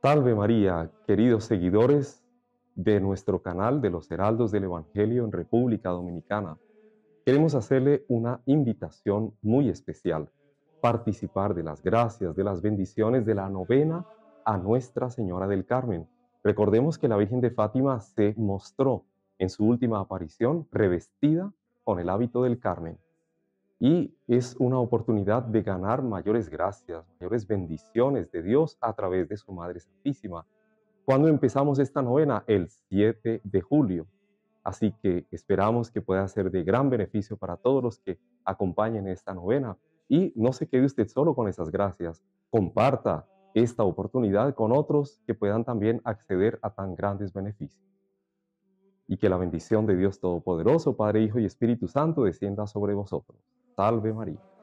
Salve María, queridos seguidores de nuestro canal de los Heraldos del Evangelio en República Dominicana. Queremos hacerle una invitación muy especial, participar de las gracias, de las bendiciones de la novena a Nuestra Señora del Carmen. Recordemos que la Virgen de Fátima se mostró en su última aparición revestida con el hábito del Carmen. Y es una oportunidad de ganar mayores gracias, mayores bendiciones de Dios a través de su Madre Santísima. Cuando empezamos esta novena? El 7 de julio. Así que esperamos que pueda ser de gran beneficio para todos los que acompañen esta novena. Y no se quede usted solo con esas gracias. Comparta esta oportunidad con otros que puedan también acceder a tan grandes beneficios. Y que la bendición de Dios Todopoderoso, Padre, Hijo y Espíritu Santo descienda sobre vosotros. Salve María.